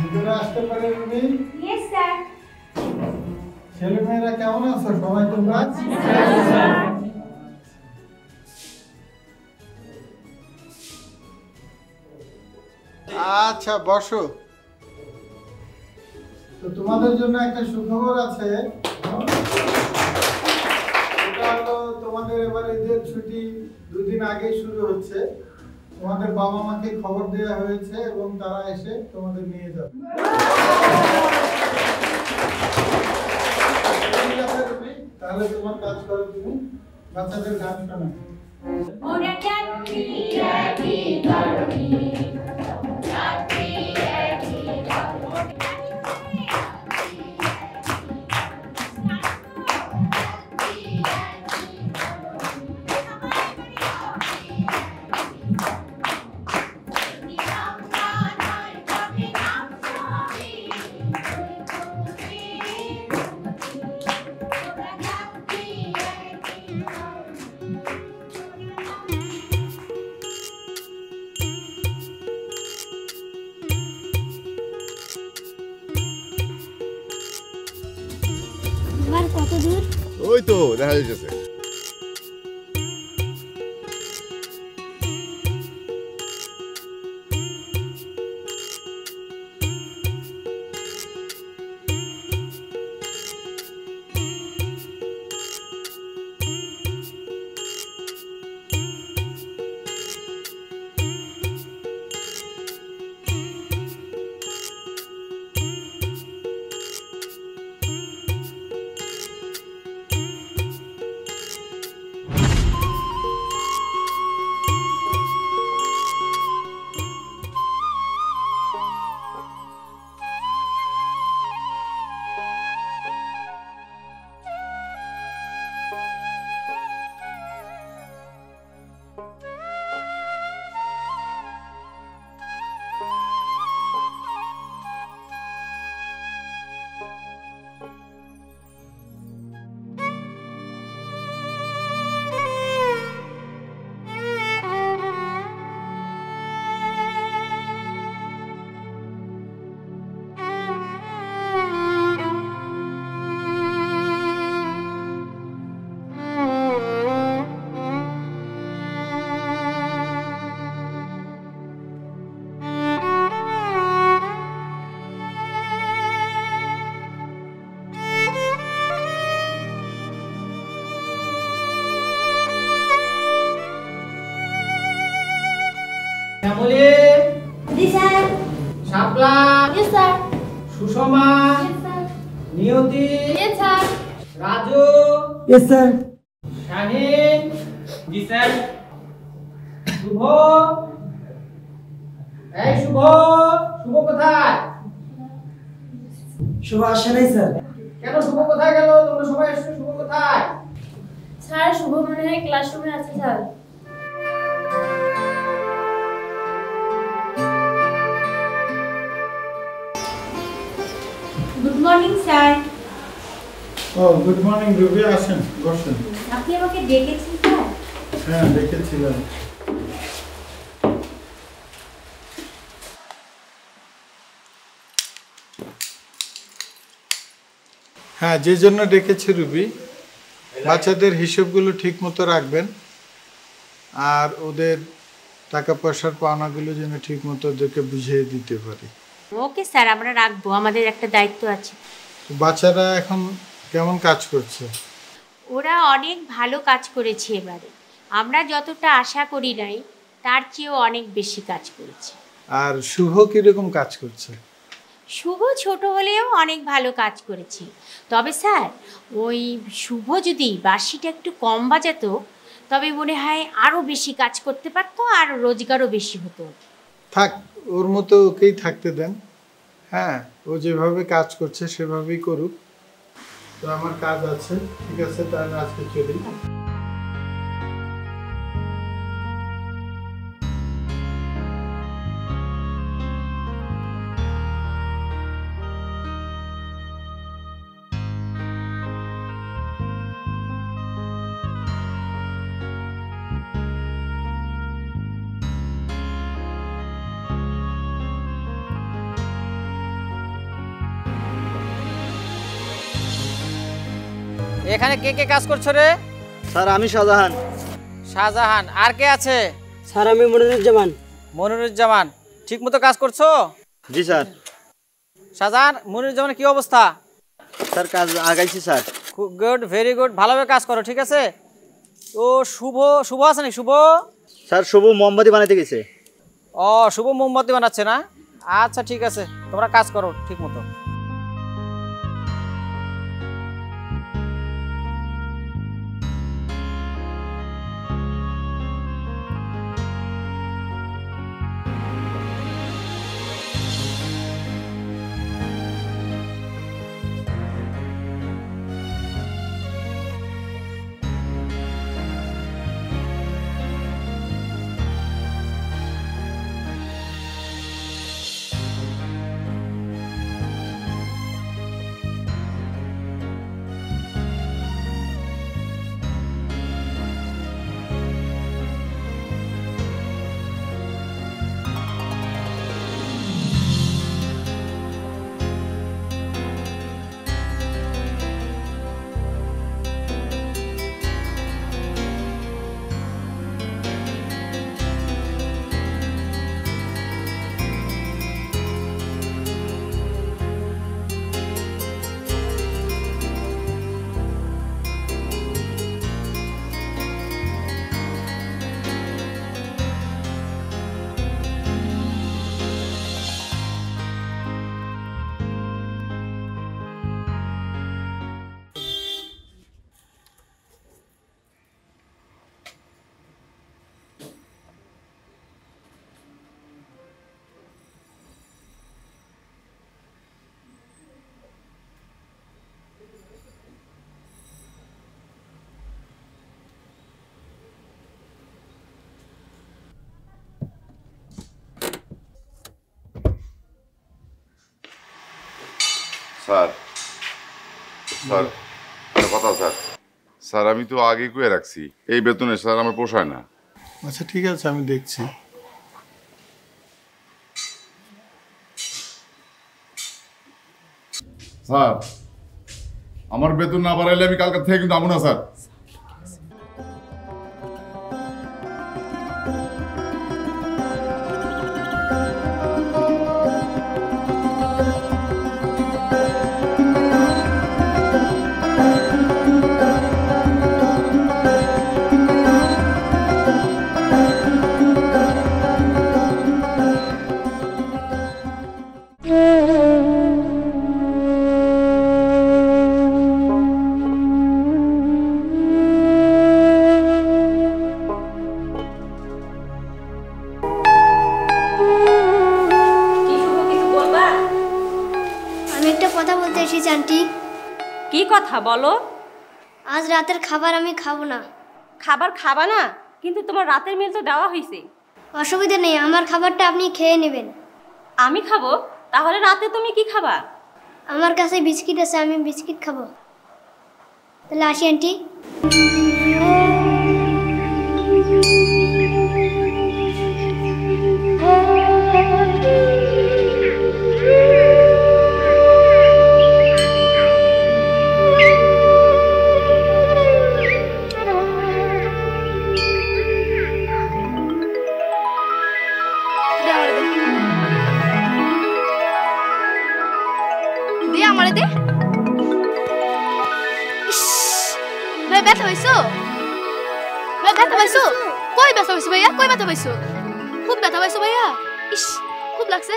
ভিতরে আসতে পারে রুবি? Yes sir. ছেলেমেয়েরা কেমন আছো সবাই তোমরা? আচ্ছা বসো। তো তোমাদের জন্য একটা সুখবর আছে। এটা হলো তোমাদের এবার ঈদের ছুটি 2 দিন আগেই শুরু হচ্ছে। তোমাদের বাবা মাকে খবর দেওয়া হয়েছে এবং তারা এসে তোমাদের নিয়ে যাবে। তাহলে তোমার কাজ করো, তুমি বাচ্চাদের গান শোনাও। ওরা চাকরি একই ধরনি, চাকরি একই ধরনি। কত দূর? ওই তো দেখা যাচ্ছে। শ্যামলী, জি স্যার। শাপলা, জি স্যার। সুষমা, জি স্যার। নিয়তি, জি sir. Raju, yes sir. Shahin, জি স্যার। শুভ, এই শুভ, শুভ কোথায়? শুভ আসে নাই স্যার। কেন শুভ কোথায় গেল? তোমরা সবাই এসছো, শুভ কোথায়? স্যার শুভ মনে হয় ক্লাসরুমে আছে sir. Good morning sir. Oh good morning Ruby, আসেন বসেন। আপনি আমাকে ডেকেছেন স্যার? হ্যাঁ ডেকেছিলাম। হ্যাঁ যে জন্য ডেকেছি রুবি, বাচ্চাদের হিসেবগুলো ঠিক মতো রাখবেন আর ওদের টাকা পয়সার পাওনাগুলো যেন ঠিক মতো ওদেরকে বুঝিয়ে দিতে পারি। ওকে স্যার, আমরা রাখবো, আমাদের একটা দায়িত্ব আছে। তো বাচ্চারা এখন কেমন কাজ করছে? ওরা অনেক ভালো কাজ করেছে এবারে। আমরা যতটা আশা করি নাই তার চেয়েও অনেক বেশি কাজ করেছে। আর শুভ কিরকম কাজ করছে? শুভ ছোট হলেও অনেক ভালো কাজ করেছে। তবে স্যার ওই শুভ যদি বাঁশিটা একটু কম বাজাতো তবে মনে হয় আরও বেশি কাজ করতে পারতো আর রোজগারও বেশি হতো। থাক, ওর মতো ওকেই থাকতে দেন। হ্যাঁ ও যেভাবে কাজ করছে সেভাবেই করুক। তো আমার কাজ আছে, ঠিক আছে তাহলে আজকে চলি। এখানে কে কে কাজ করছো রে? স্যার আমি শাহজাহান। শাহজাহান। আর কে আছে? স্যার আমি মনিরুজ্জামান। মনিরুজ্জামান। ঠিক মতো কাজ করছো? জি স্যার। শাহজাহান, মনিরুজ্জামানের কি অবস্থা? স্যার কাজ আগাইছি স্যার। গুড, ভেরি গুড, ভালোভাবে কাজ করো, ঠিক আছে? তো শুভ শুভ আছে নাকি? শুভ স্যার শুভ মোমবাতি বানাইতে গেছে। ও, শুভ মোমবাতি বানাচ্ছে না? আচ্ছা ঠিক আছে, তোমরা কাজ করো ঠিক মতো। স্যার স্যার একটা কথা স্যার। স্যার আমি তো আগে কয়ে রাখছি এই বেতনে স্যার আমার পোষায় না। আচ্ছা ঠিক আছে, আমি দেখছি। স্যার আমার বেতন না বাড়াইলে আমি কালকে থেকে কিন্তু আমু না স্যার। আমি একটা কথা বলতে এসেছি আন্টি। কি কথা বলো? আজ রাতের খাবার আমি খাবো না। খাবার খাবা না? কিন্তু তোমার রাতের মিল তো দেওয়া হয়েছে। অসুবিধা নেই, আমার খাবারটা আপনি খেয়ে নেবেন। আমি খাবো? তাহলে রাতে তুমি কি খাবা? আমার কাছে বিস্কিট আছে, আমি বিস্কিট খাবো। তাহলে আসি আন্টি। ব্যথা পাইছো? ব্যথা পাইছো? কই ব্যথা পাইছো ভাইয়া? কই ব্যথা পাইছো? খুব ব্যথা পাইছো ভাইয়া? ইস, খুব লাগছে।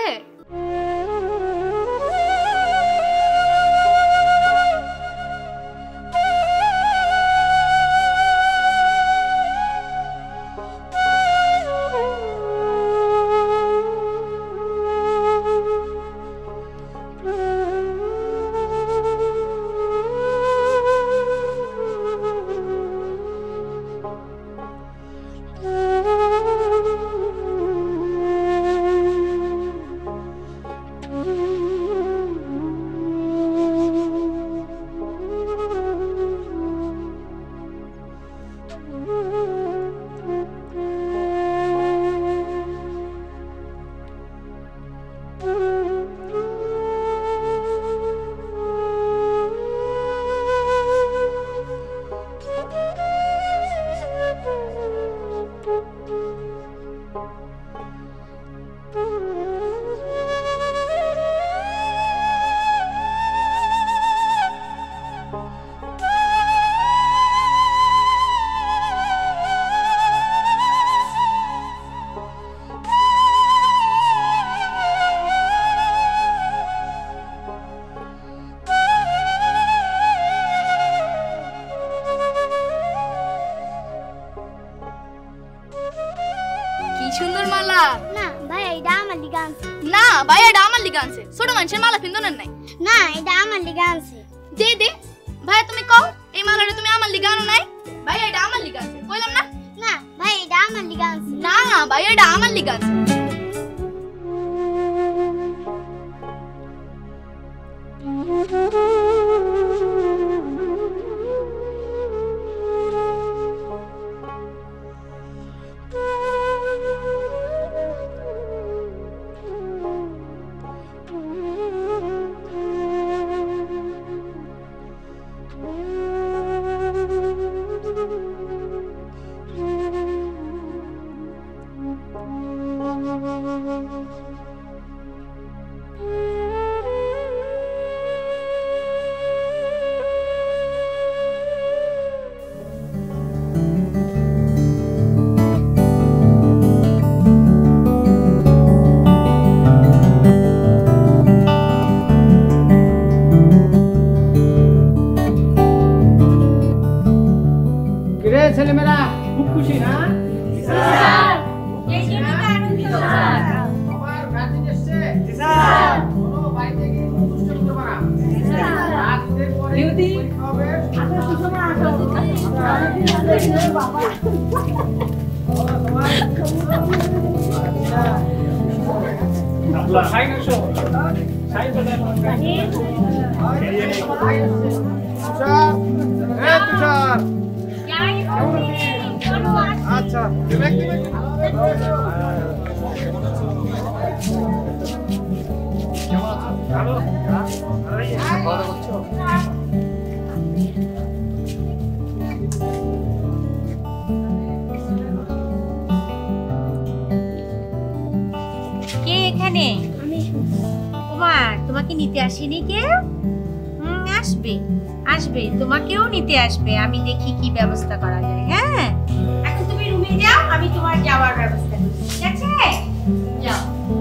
লিগা আনছে ছোট মানুষের মালা পিন্দনের নাই না এটা আমার লিগা আনছে দে দে ভাইয়া তুমি কও এই মালাটা তুমি আমার লিগা আনো নাই ভাইয়া এটা আমার লিগা আনছে কইলাম না না ভাই এটা আমার লিগা আনছে না ভাইয়া এটা আমার লিগা আনছে কিরে ছেলেমেয়েরা খুব খুশি না স্যার এই জন্য তো আনন্দিত স্যার আমার গার্জেন এসেছে স্যার কোনো বাড়িতে গিয়ে কোনো দুষ্টামি করবে না স্যার রাত ঈদের পরে পরীক্ষা হবে তুষার আচ্ছা কে এখানে কুমার তোমাকে নিতে আসেনি কেউ আসবে আসবে তোমাকেও নিতে আসবে আমি দেখি কি ব্যবস্থা করা যায় হ্যাঁ এখন তুমি রুমে যাও আমি তোমার যাওয়ার ব্যবস্থা করি ঠিক আছে যাও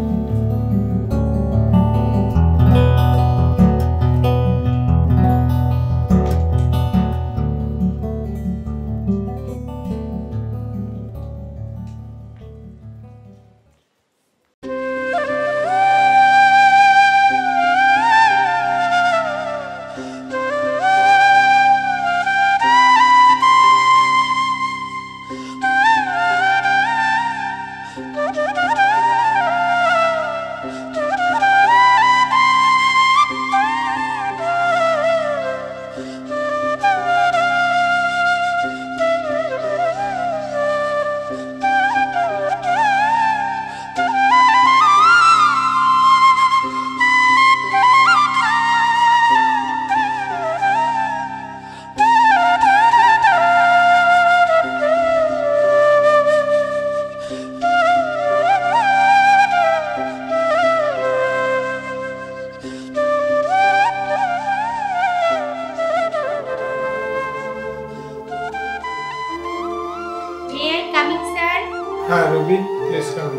হ্যাঁ রবি প্লিজ কাম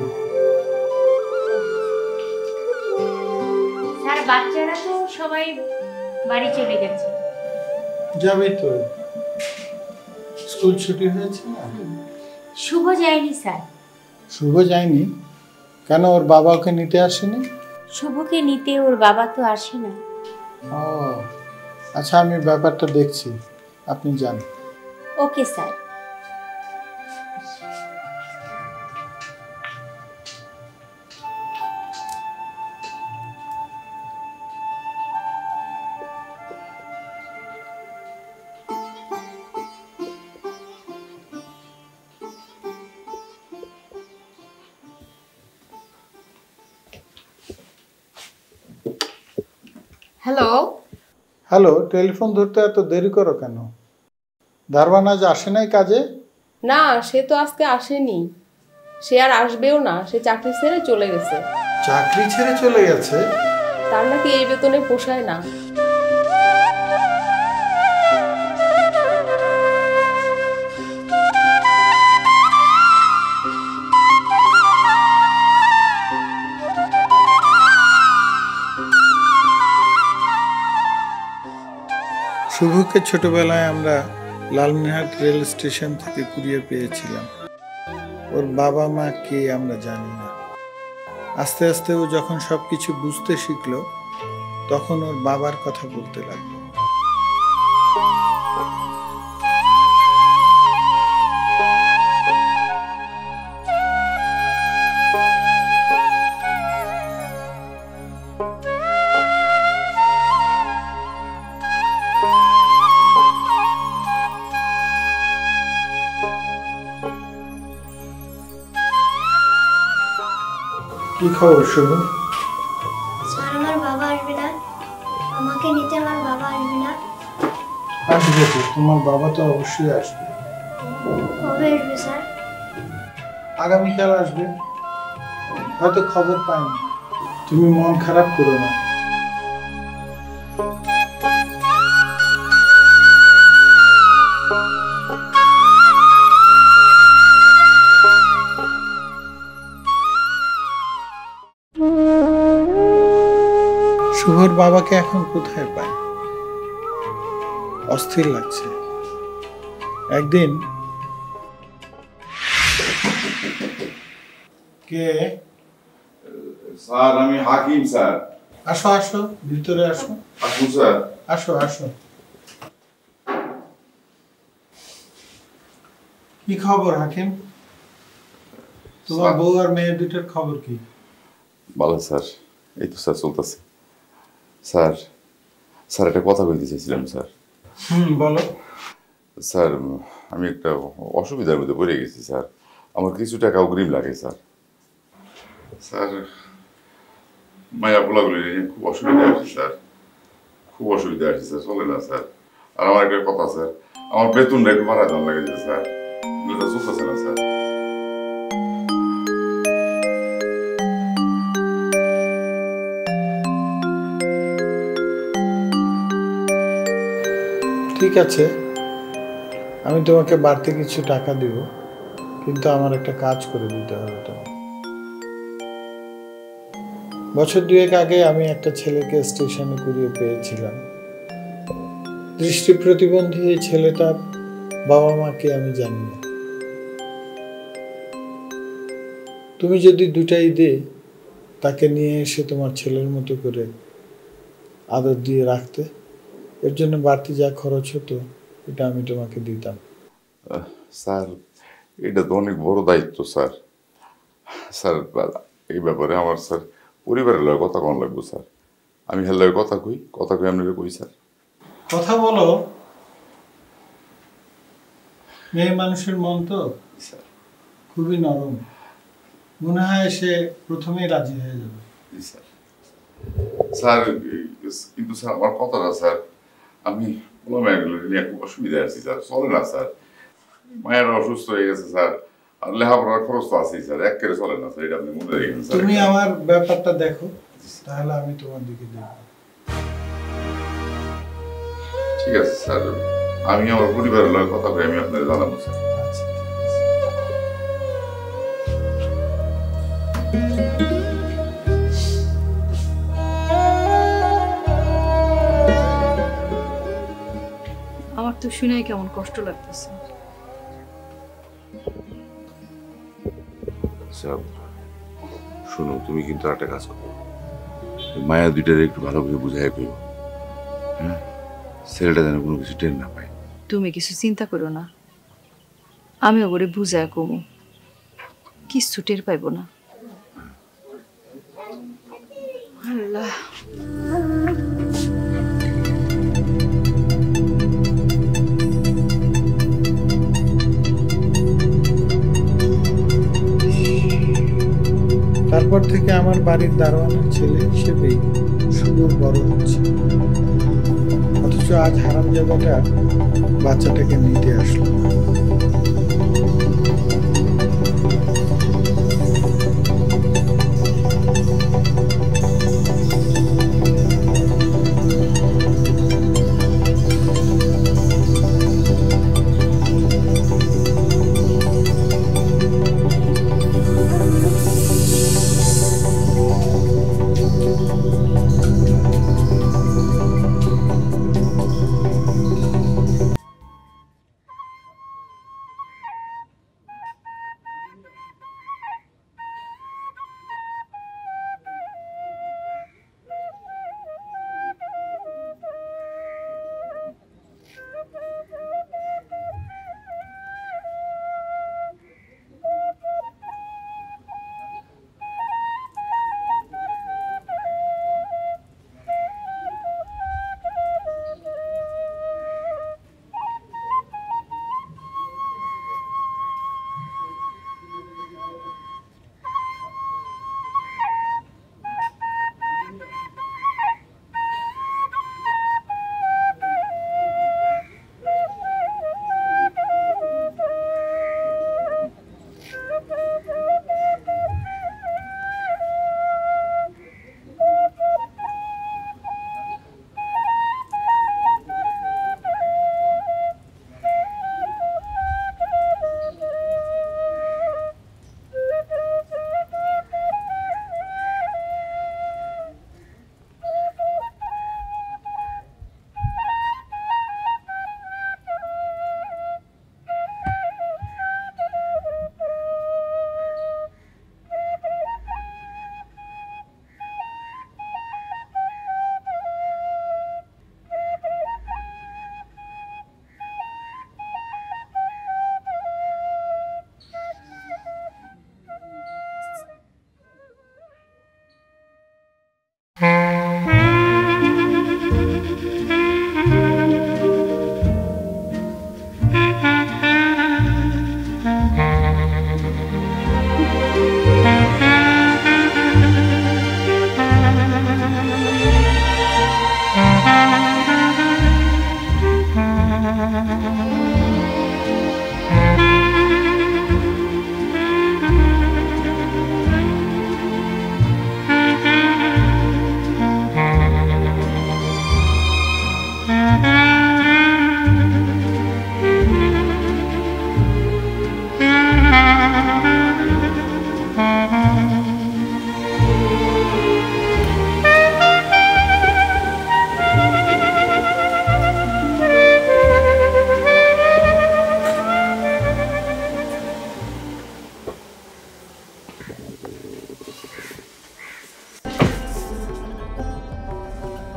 স্যার বাচ্চারা তো সবাই বাড়ি চলে গেছে যাবে তো স্কুল ছুটি হয়েছে না শুভ যায়নি স্যার শুভ যায়নি কেন ওর বাবা ওকে নিতে আসেনি শুভকে নিতে ওর বাবা তো আসে না ও আচ্ছা আমি ব্যাপারটা দেখছি আপনি যান okay sir hello hello telephone ধরতে এত দেরি করো কেন দারওয়ান আজ আসে নাই কাজে না সে তো আজকে আসেনি সে আর আসবেও না সে চাকরি ছেড়ে চলে গেছে চাকরি ছেড়ে চলে গেছে তার নাকি এই বেতনে পোষায় না শুভকে ছোটবেলায় আমরা লালমিনহাট রেল স্টেশন থেকে কুড়িয়ে পেয়েছিলাম ওর বাবা মা কে আমরা জানি না আস্তে আস্তে ও যখন সবকিছু বুঝতে শিখলো তখন ওর বাবার কথা বলতে লাগলো। কি খবর শুভ? স্যার আমার বাবা আসবে না, আমাকে নিতে আমার বাবা আসবে না। আসবে তো, তোমার বাবা তো অবশ্যই আসবে। কবে আসবে স্যার? আগামীকাল আসবে, হয়তো খবর পাইনি। তুমি মন খারাপ করো না। শুভর বাবাকে এখন কোথায় পায়? অস্থির লাগছে। একদিন কে? স্যার আমি হাকিম স্যার। আসো আসো, ভিতরে আসো। আসুন স্যার। আসো আসো। কি খবর হাকিম? তোমার বউ আর মেয়ে দুটোর খবর কি? ভালো স্যার, এই তো স্যার চলতেছে। স্যার স্যার একটা কথা বলতে চাইছিলাম স্যার। বলো। স্যার আমি একটা অসুবিধার মধ্যে পড়ে গেছি স্যার, আমার কিছু টাকা অগ্রিম লাগে স্যার। স্যার মায়া পোলাগুলি নিয়ে খুব অসুবিধা আছে স্যার, খুব অসুবিধা আছে স্যার, চলে না স্যার। আর আমার একটা কথা স্যার, আমার বেতনটা একটু বাড়া দাম লাগে স্যার, এটা চলতেছে না স্যার। ঠিক আছে, আমি তোমাকে বাড়তি কিছু টাকা দিব, কিন্তু আমার একটা কাজ করে দিতে হবে তোমার। বছর দুয়েক আগে আমি একটা ছেলেকে স্টেশনে কুড়িয়ে পেয়েছিলাম। দৃষ্টি প্রতিবন্ধী এই ছেলেটার বাবা মাকে আমি জানি না। তুমি যদি দুটাই ঈদে তাকে নিয়ে এসে তোমার ছেলের মতো করে আদর দিয়ে রাখতে, এর জন্য বাড়তি যা খরচ হতো এটা আমি তোমাকে দিতাম। স্যার এটা তো অনেক বড় দায়িত্ব স্যার। স্যার এই ব্যাপারে আমার স্যার পরিবারের লগে কথা কম লাগবো স্যার। আমি হের লগে কথা কই আপনারা কই স্যার। কথা বলো, মেয়ে মানুষের মন তো খুবই নরম, মনে হয় সে প্রথমেই রাজি হয়ে যাবে। স্যার কিন্তু স্যার আমার কথাটা স্যার, আমি মায়াগুলো নিয়ে খুব অসুবিধায় আছি স্যার, চলে না স্যার। মায়েরা অসুস্থ হয়ে গেছে স্যার, আর লেখাপড়ার খরচ তো আছেই স্যার, একেবারে চলে না স্যার, এটা আপনি মনে রেখেন স্যার। তুমি আমার ব্যাপারটা দেখো, তাহলে আমি তোমার দিকে দেখব। ঠিক আছে স্যার, আমি আমার পরিবারের লগে কথা কই, আমি আপনাদের জানাবো স্যার। আমার তো শুনে কেমন কষ্ট লাগতেছে। শোনো, তুমি কিন্তু একটা কাজ করো, মায়া দুইটারে একটু ভালো করে বুঝাই কইও, হ্যাঁ? ছেলেটা যেন কোনো কিছু টেন না পায়। তুমি কিছু চিন্তা করো না, আমি ওরে বুঝায় কমু, কিছু টের পাইব না। আল্লাহ, তারপর থেকে আমার বাড়ির দারোয়ানের ছেলে হিসেবেই শুভ বড় হচ্ছে, অথচ আজ হারামজাদাটা বাচ্চাটাকে নিতে আসলো।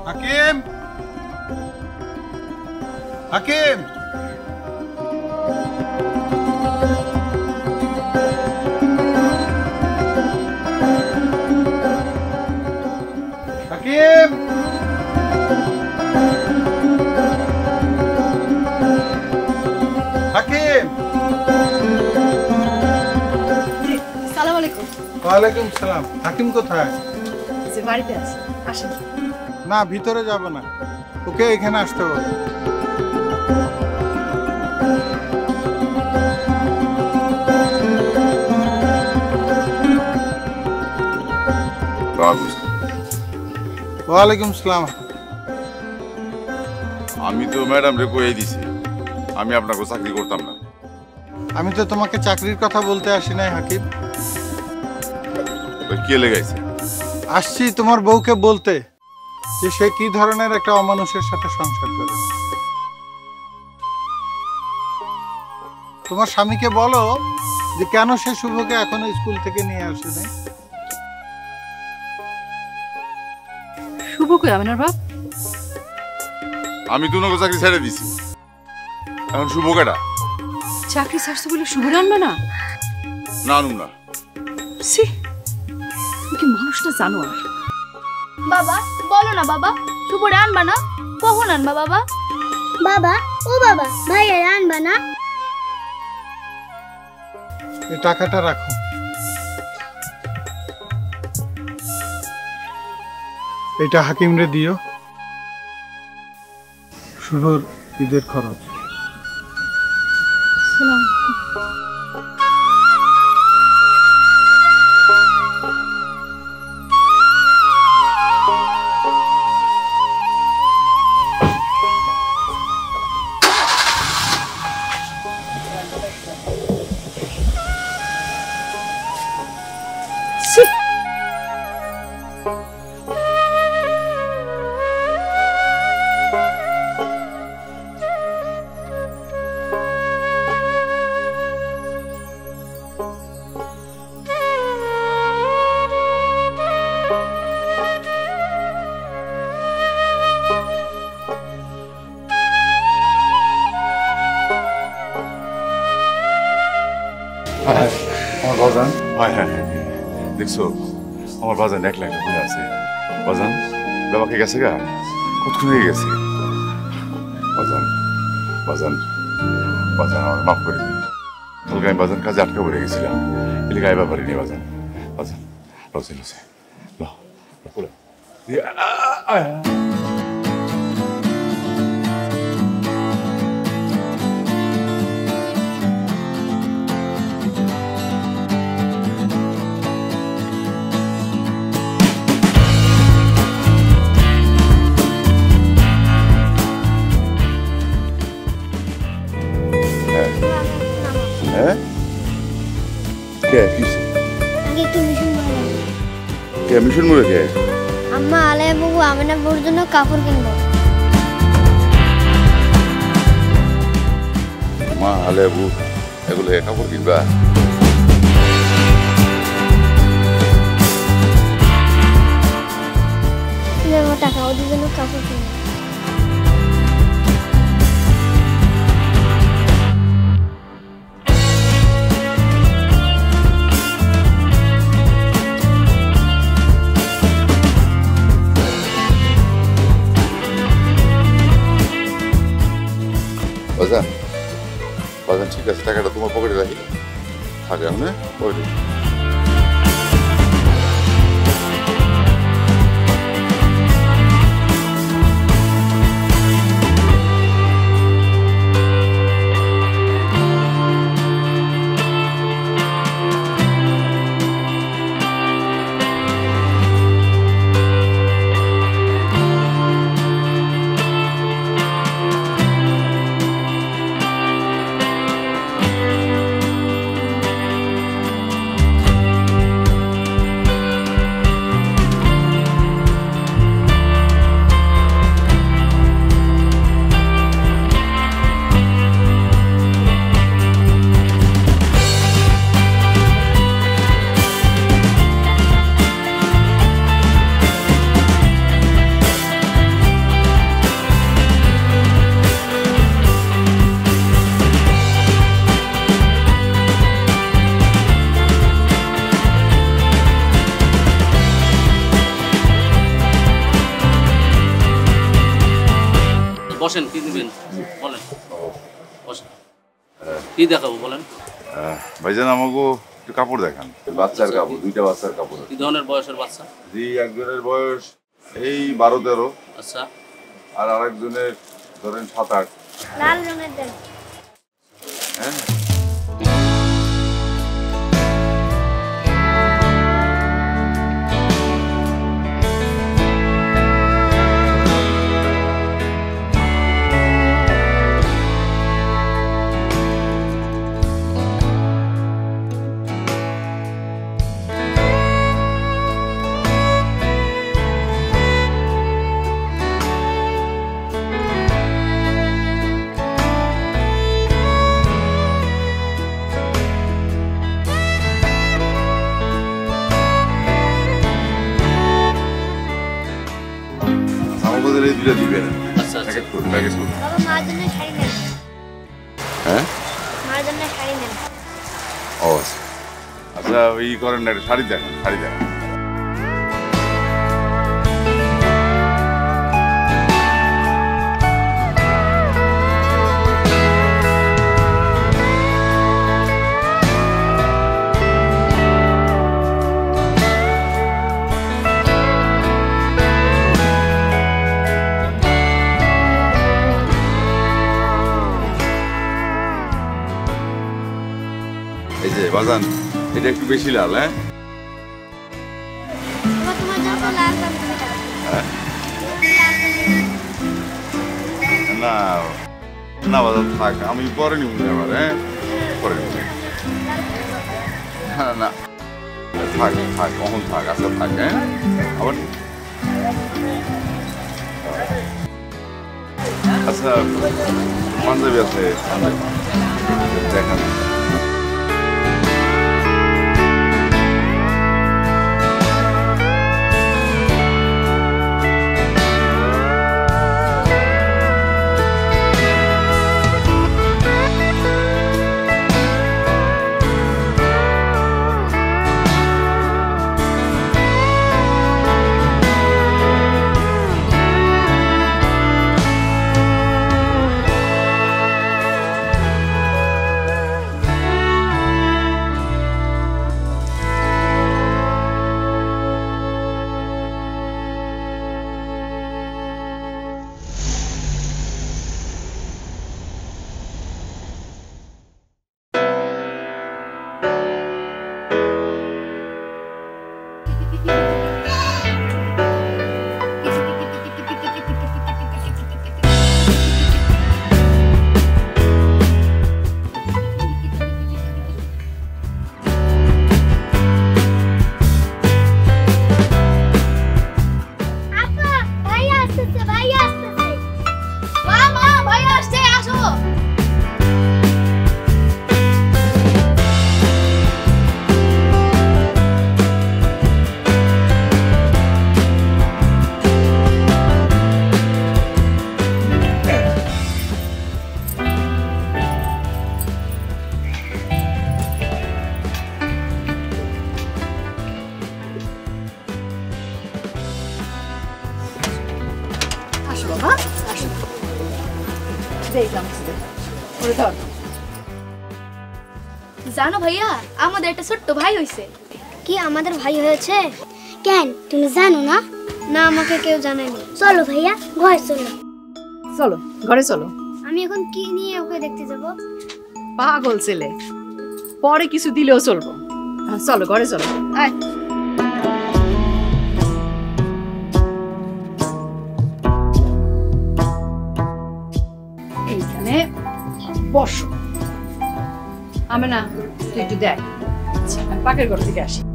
হাকিম, হাকিম, হাকিম, হাকিম। সালাম আলাইকুম। ওয়ালাইকুম সালাম। হাকিম কোথায়? যে বাড়িতে আছে, আসেন। না, ভিতরে যাব না, ওকে এখানে আসতে বল। ওয়ালাইকুম সালাম। আমি তো ম্যাডাম রে কই দিছি আমি আপনাকে চাকরি করতাম না। আমি তো তোমাকে চাকরির কথা বলতে আসি নাই হাকিম। কে লেগাইছে? আসছি তোমার বউকে বলতে যে সে কি ধরনের একটা অমানুষের সাথে সংসার করে। তোমার স্বামীকে বলো যে কেন সে শুভকে এখনো স্কুল থেকে নিয়ে আসে নাই। শুভ কই আমিনার বাপ? আমি তো ওনাকে চাকরি ছেড়ে দিছি, এখন শুভ কেটা? চাকরি ছাড়ছো বলে শুভ আনবে না? না আনুম না। সি, তুমি কি মানুষটা জানো? আর বাবা বলো না বাবা, শুভরে আনবা না? কখন আনবা বাবা? বাবা, ও বাবা, ভাইয়া আনবা না? এই টাকাটা রাখো। এটা হাকিমরে দিও, শুভর ঈদের খরচ। সালাম। আমার বাজান, হ্যাঁ হ্যাঁ হ্যাঁ, দেখছো আমার বাজান এক লাইনে ঘুরে আছে। বাজান বাবাকে গেছে গা, কতক্ষণ হয়ে গেছে। বাজান বাজান বাজান আমার মাফ করে দিন। কালকে আমি বাজান কাজে আটকা পড়ে গেছিলাম, এলে গায়ে ব্যাপারে নিয়ে বাজান। বাজান লসে লসে মিশন মুড়ে কে? আম্মা আলায়া বাবু আমিনা বউর জন্য কাপড় কিনবো। মা আলেবু এগুলো কাপড় কিনবা? টাকা ওদের জন্য কাপড় কিনবো। বাজান বাজান ঠিক আছে, টাকাটা তোমার পকেটে রাখি, থাকে এখন পকেটে। বসেন, কি নেবেন বলেন, বসেন। কি দেখাবো বলেন? ভাইজান আমাকে একটু কাপড় দেখান, বাচ্চার কাপড়, 2টা বাচ্চার কাপড়। কি ধরনের বয়সের বাচ্চা? জি, একজনের বয়স এই 12-13। আচ্ছা। আর আরেকজনের ধরেন 7-8। লাল রঙের দেন। হ্যাঁ, আমাদের এই 2টা দিবেন। আচ্ছা আচ্ছা। প্যাকেট করুন, প্যাকেট করুন। বাবা মার জন্য শাড়ি নেন। হ্যাঁ, মার জন্য শাড়ি নেন। ও আচ্ছা, ওই করেন না, শাড়ি দেখান, শাড়ি দেখান। এই যে বাজান, এটা একটু বেশি লাল। হ্যাঁ, বাবা তোমার জন্য লাল রঙ কিনে দাও। হ্যাঁ, না না বাজান থাক, আমি পরে নিব আবার। হ্যাঁ, পরে নিব। হ্যাঁ, না থাক থাক, কখন থাক, আচ্ছা থাক। হ্যাঁ, আবার আচ্ছা, পাঞ্জাবি আছে, দেখান। জানো ভাইয়া, আমাদের একটা ছোট্ট ভাই হয়েছে। কি আমাদের ভাই হয়েছে? কেন তুমি জানো না? না, আমাকে কেউ জানায়নি। চলো ভাইয়া, ঘরে চলো। চলো ঘরে চলো। আমি এখন কি নিয়ে ওকে দেখতে যাব? পাগল ছেলে, পরে কিছু দিলেও চলবো। চলো ঘরে চলো। আয় এইখানে বসো। আমি না, তুই একটু দেখ, আমি পাকের ঘর থেকে আসি।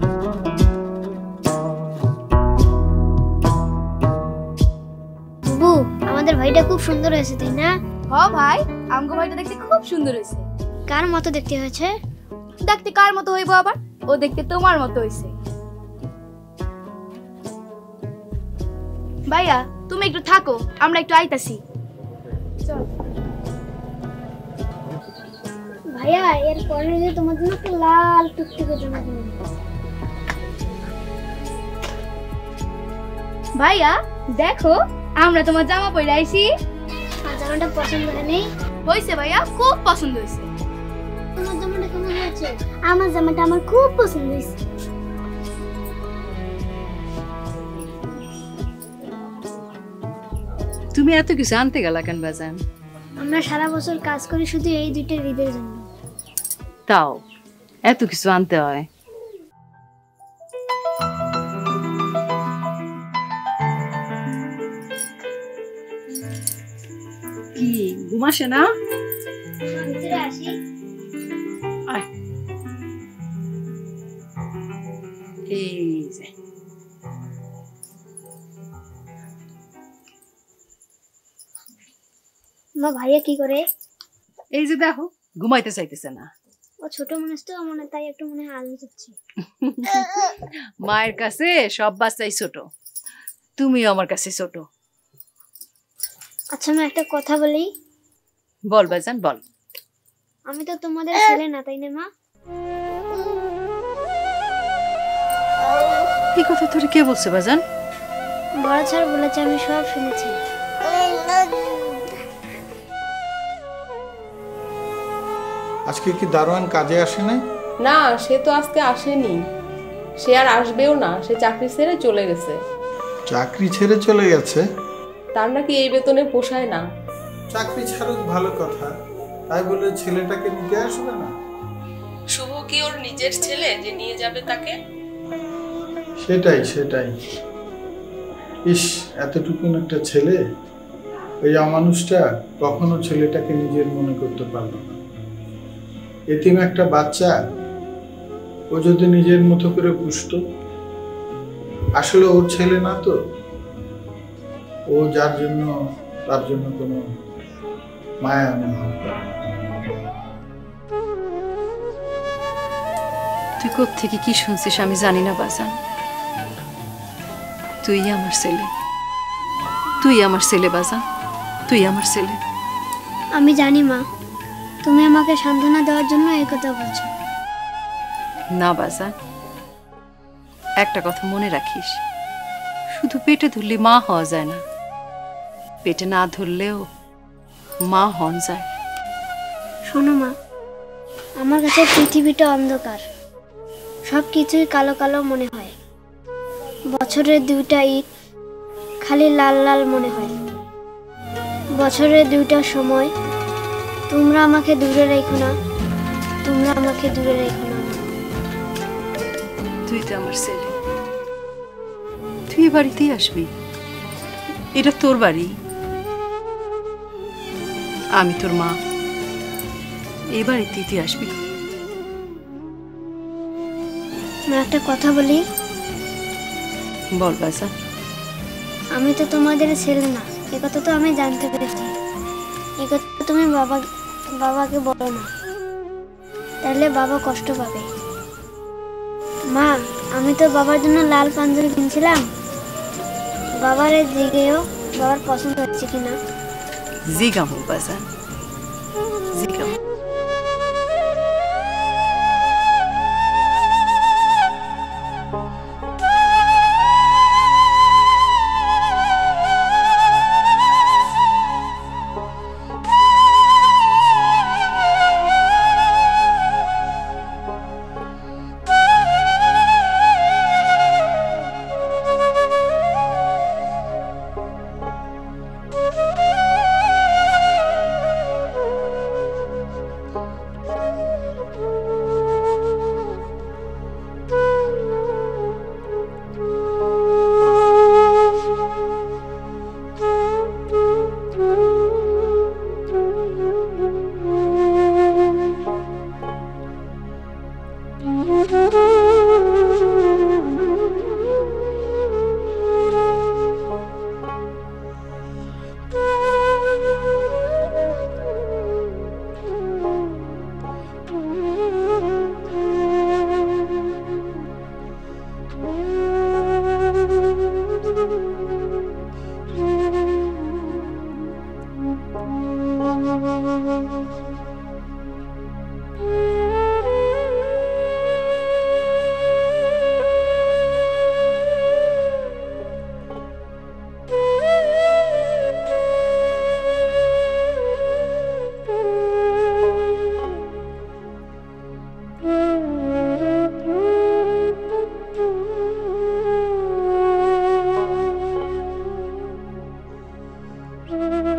বুবু, আমাদের ভাইটা খুব সুন্দর হয়েছে, তাই না? হ ভাই, আমগো ভাইটা দেখতে খুব সুন্দর হয়েছে। কার মতো দেখতে হয়েছে? দেখতে কার মতো হইব আবার? ও দেখতে তোমার মতো হয়েছে। ভাইয়া, তুমি একটু থাকো, আমরা একটু আইতাছি। চল ভাইয়া, এর পরে যে তোমার জন্য একটা লাল টুকটুকে জামা কিনে দেব। ভাইয়া দেখো, আমরা তোমার জামা পরে আইছি। আমার জামাটা পছন্দ হয়নি? হয়েছে ভাইয়া, খুব পছন্দ হয়েছে। তোমার জামাটা কেমন হয়েছে? আমার জামাটা আমার খুব পছন্দ হয়েছে। তুমি এত কিছু আনতে গেলা কেন বাজান? আমরা সারা বছর কাজ করি শুধু এই দুইটা ঈদের জন্য। তাও এত কিছু আনতে হয়? কি ঘুম আসে না? ভিতরে আসি। আয়। এই যে মা ভাইয়া কি করে? এই যে দেখো ঘুমাইতে চাইতেছে না। ও ছোট মানুষ তো, মনে তাই একটু মনে হয় আলু চাচ্ছে। মায়ের কাছে সব বাচ্চাই ছোট, তুমিও আমার কাছে ছোট। আচ্ছা মা, একটা কথা বলি। বল বাজান বল। আমি তো তোমাদের ছেলে না, তাই না মা? এই কথা তোর কে বলছে বাজান? বড় স্যার বলেছে, আমি সব শুনেছি। আজকে কি দারোয়ান কাজে আসে নাই? না, সে তো আজকে আসেনি, সে আর আসবেও না, সে চাকরি ছেড়ে চলে গেছে। চাকরি ছেড়ে চলে গেছে? তার নাকি এই বেতনে পোষায় না। চাকরি ছাড়ুক ভালো কথা, তাই বলে ছেলেটাকে নিতে আসবে না? শুভ কি ওর নিজের ছেলে যে নিয়ে যাবে তাকে? সেটাই। ইস, এতটুকুন একটা ছেলে, ওই অমানুষটা কখনো ছেলেটাকে নিজের মনে করতে পারলো না। এতিম একটা বাচ্চা, ও যদি নিজের মতো করে পুষতো। আসলে ওর ছেলে না তো, ও যার জন্য তার জন্য কোনো মায়া অনুভব করে। তুই কোত্থেকে কি শুনছিস আমি জানি না বাজান। তুই আমার ছেলে, তুই আমার ছেলে বাজান, তুই আমার ছেলে। আমি জানি মা, তুমি আমাকে সান্ত্বনা দেওয়ার জন্য এই কথা বলছো। না বাজান, একটা কথা মনে রাখিস, শুধু পেটে ধরলে মা হওয়া যায় না, পেটে না ধরলেও মা হন যায়। শোনো মা, আমার কাছে পৃথিবীটা অন্ধকার, সব কিছুই কালো কালো মনে হয়। বছরের 2টা ঈদ খালি লাল লাল মনে হয়। বছরের 2টা সময় তোমরা আমাকে দূরে রেখো না, তোমরা আমাকে দূরে রেখো না। তুই তো আমার ছেলে, তুই এ বাড়িতেই আসবি, এটা তোর বাড়ি, আমি তোর মা, এই বাড়িতেই তুই আসবি। মা, একটা কথা বলি। বল বাজা। আমি তো তোমাদের ছেলে না, এ কথা তো আমি জানতে পেরেছি। এ কথা তুমি বাবাকে বলো না, তাহলে বাবা কষ্ট পাবে। মা, আমি তো বাবার জন্য লাল পাঞ্জাবি কিনছিলাম, বাবার জিগেও বাবার পছন্দ হচ্ছে কিনা। জিগামু বাজান, জিগামু। হবে